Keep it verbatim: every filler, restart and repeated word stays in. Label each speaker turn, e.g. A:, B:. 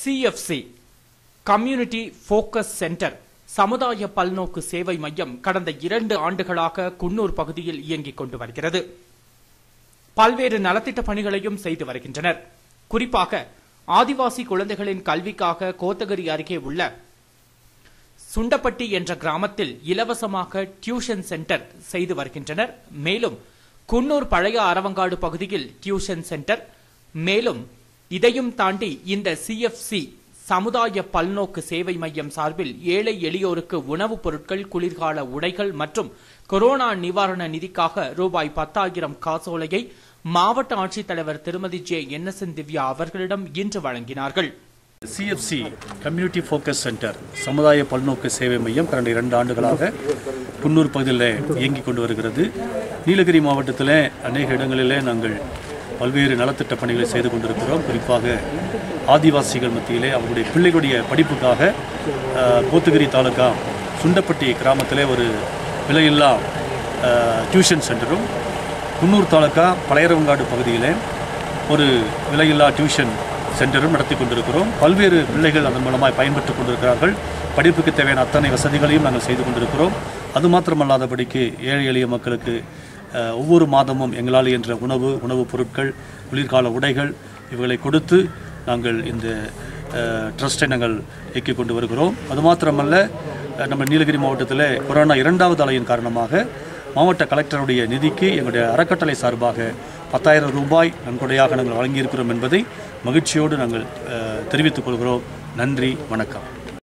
A: C F C community focus centre சமுதாய பல்நோக்கு சேவை மையம் கடந்த இரண்டு ஆண்டுகளாக குன்னூர் பகுதியில் இயங்கிக் கொண்டு வருகிறது. பல்வேறு நலத்திட்ட பணிகளையும் செய்து வருகின்றனர். குறிப்பாக ஆதிவாசி குழந்தைகளின் கல்விக்காக கோத்தகிரி அருகே உள்ள சுண்டப்பட்டி என்ற கிராமத்தில் இலவசமாக டியூஷன் சென்டர் செய்து வருகின்றனர். மேலும் குன்னூர் பழைய அரவங்காடு பகுதியில் டியூஷன் சென்டர், மேலும் இதையும் தாண்டி இந்த C F C சமுதாய பல்நோக்கு சேவை மையம் சார்பில் ஏழை எளியோருக்கு உணவுப் பொருட்கள், குளிர்கால உடைகள் மற்றும் கொரோனா நிவாரண நிதிக்காக ரூபாய் பத்தாயிரம் காசோலையை மாவட்ட ஆட்சித்தலைவர் திருமதி J N S N Divya அவர்களிடம் இன்று வழங்கினார்கள்.
B: C F C community focus centre சமுதாய பல்நோக்கு சேவை மையம் கடந்த இரண்டு ஆண்டுகளாக குன்னூர் பகுதியில் இயங்கிக் கொண்டு வருகிறது. நீலகிரி மாவட்டத்தில் அநேக இடங்களிலே நாங்கள் பல்வேறு நலத்திட்ட பணிகளை செய்து கொண்டிருக்கிறோம். குறிப்பாக ஆதிவாசிகள் மத்தியிலே அவர்களுடைய பிள்ளைகளுடைய படிப்புக்காக கோத்தகிரி தாலுகா சுண்டப்பட்டி கிராமத்திலே ஒரு விலையில்லா டியூஷன் சென்டரும், குன்னூர் தாலுகா பழையரவங்காடு பகுதியிலே ஒரு விலையில்லா டியூஷன் சென்டரும் நடத்தி கொண்டிருக்கிறோம். பல்வேறு பிள்ளைகள் அதன் மூலமாக பயன்பெற்றுக் கொண்டிருக்கிறார்கள். படிப்புக்கு தேவையான அத்தனை வசதிகளையும் நாங்கள் செய்து கொண்டிருக்கிறோம். அது மாத்திரமல்லாதபடிக்கு ஏழை எளிய மக்களுக்கு ஒவ்வொரு மாதமும் எங்களால் என்ற உணவு உணவுப் பொருட்கள், குளிர்கால உடைகள் இவைகளை கொடுத்து நாங்கள் இந்த ட்ரஸ்ட்டை நாங்கள் இயக்கிக் கொண்டு வருகிறோம். அது மாத்திரமல்ல, நம்ம நீலகிரி மாவட்டத்தில் கொரோனா இரண்டாவது அலையின் காரணமாக மாவட்ட கலெக்டருடைய நிதிக்கு எங்களுடைய அறக்கட்டளை சார்பாக பத்தாயிரம் ரூபாய் நன்கொடையாக நாங்கள் வழங்கியிருக்கிறோம் என்பதை மகிழ்ச்சியோடு நாங்கள் தெரிவித்துக் கொள்கிறோம். நன்றி, வணக்கம்.